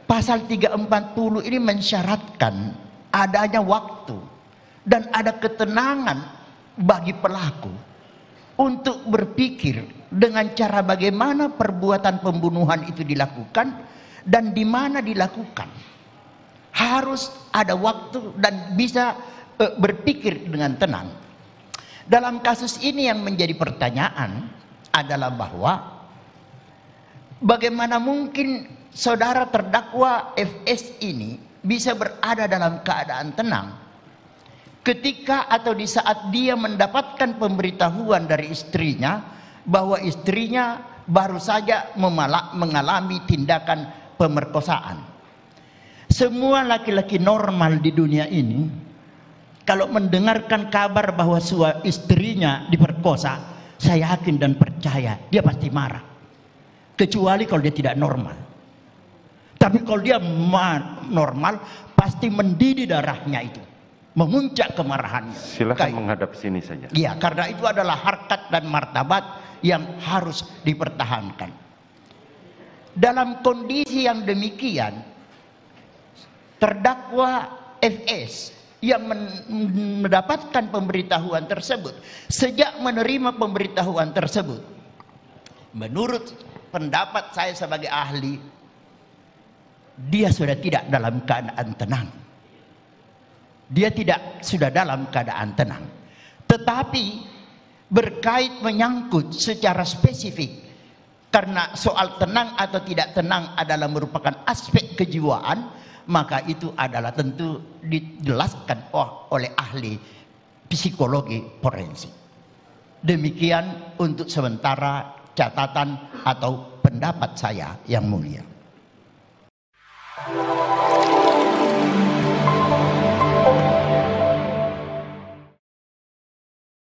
pasal 340 ini mensyaratkan adanya waktu dan ada ketenangan bagi pelaku untuk berpikir dengan cara bagaimana perbuatan pembunuhan itu dilakukan dan di mana dilakukan. Harus ada waktu dan bisa berpikir dengan tenang. Dalam kasus ini yang menjadi pertanyaan adalah bahwa bagaimana mungkin saudara terdakwa FS ini bisa berada dalam keadaan tenang ketika atau di saat dia mendapatkan pemberitahuan dari istrinya bahwa istrinya baru saja mengalami tindakan pemerkosaan. Semua laki-laki normal di dunia ini kalau mendengarkan kabar bahwa istrinya diperkosa, saya yakin dan percaya dia pasti marah. Kecuali kalau dia tidak normal. Tapi kalau dia normal, pasti mendidih darahnya itu, memuncak kemarahannya. Silakan menghadap sini saja. Iya, karena itu adalah harkat dan martabat yang harus dipertahankan. Dalam kondisi yang demikian, terdakwa FS yang mendapatkan pemberitahuan tersebut, sejak menerima pemberitahuan tersebut, menurut pendapat saya sebagai ahli, dia sudah tidak dalam keadaan tenang. Dia tidak sudah dalam keadaan tenang. Tetapi berkait menyangkut secara spesifik, karena soal tenang atau tidak tenang adalah merupakan aspek kejiwaan, maka itu adalah tentu dijelaskan oleh ahli psikologi forensik. Demikian untuk sementara catatan atau pendapat saya yang mulia.